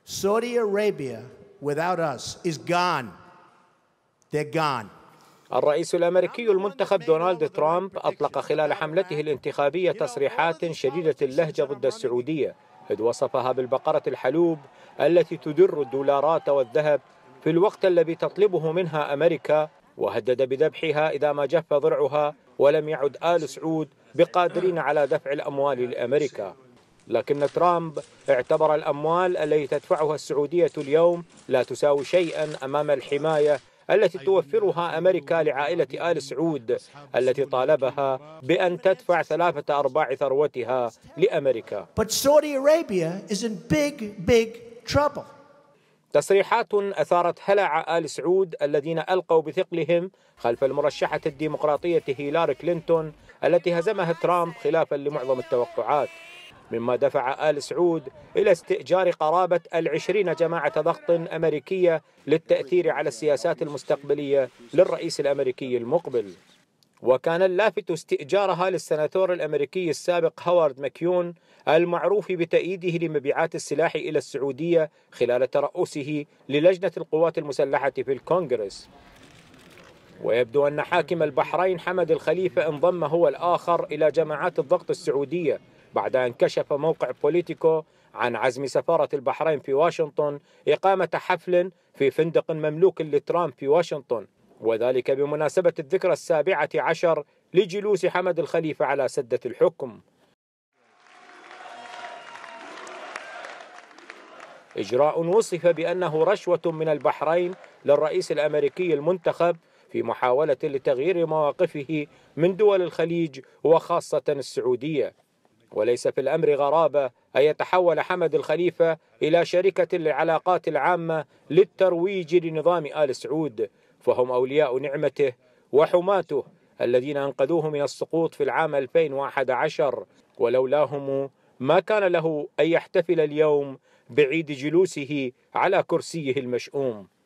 Saudi Arabia without us is gone. They're gone. الرئيس الأمريكي المنتخب دونالد ترامب أطلق خلال حملته الانتخابية تصريحات شديدة اللهجة ضد السعودية، إذ وصفها بالبقرة الحلوب التي تدر الدولارات والذهب في الوقت الذي تطلبه منها أمريكا، وهدد بذبحها إذا ما جف ضرعها ولم يعد آل سعود بقادرين على دفع الأموال لأمريكا. لكن ترامب اعتبر الأموال التي تدفعها السعودية اليوم لا تساوي شيئا أمام الحماية التي توفرها أمريكا لعائلة آل سعود التي طالبها بأن تدفع 3/4 ثروتها لأمريكا. But Saudi Arabia is in big trouble. تصريحات أثارت هلع آل سعود الذين ألقوا بثقلهم خلف المرشحة الديمقراطية هيلاري كلينتون التي هزمها ترامب خلافا لمعظم التوقعات، مما دفع آل سعود إلى استئجار قرابة 20 جماعة ضغط أمريكية للتأثير على السياسات المستقبلية للرئيس الأمريكي المقبل. وكان اللافت استئجارها للسناتور الأمريكي السابق هوارد ماكيون المعروف بتأييده لمبيعات السلاح إلى السعودية خلال ترأسه للجنة القوات المسلحة في الكونغرس. ويبدو أن حاكم البحرين حمد الخليفة انضم هو الآخر إلى جماعات الضغط السعودية بعد أن كشف موقع بوليتيكو عن عزم سفارة البحرين في واشنطن إقامة حفل في فندق مملوك لترامب في واشنطن، وذلك بمناسبة الذكرى 17 لجلوس حمد الخليفة على سدة الحكم. إجراء وصف بأنه رشوة من البحرين للرئيس الأمريكي المنتخب في محاولة لتغيير مواقفه من دول الخليج وخاصة السعودية. وليس في الأمر غرابة أن يتحول حمد الخليفة إلى شركة العلاقات العامة للترويج لنظام آل سعود، فهم أولياء نعمته وحماته الذين أنقذوه من السقوط في العام 2011، ولولاهم ما كان له أن يحتفل اليوم بعيد جلوسه على كرسيه المشؤوم.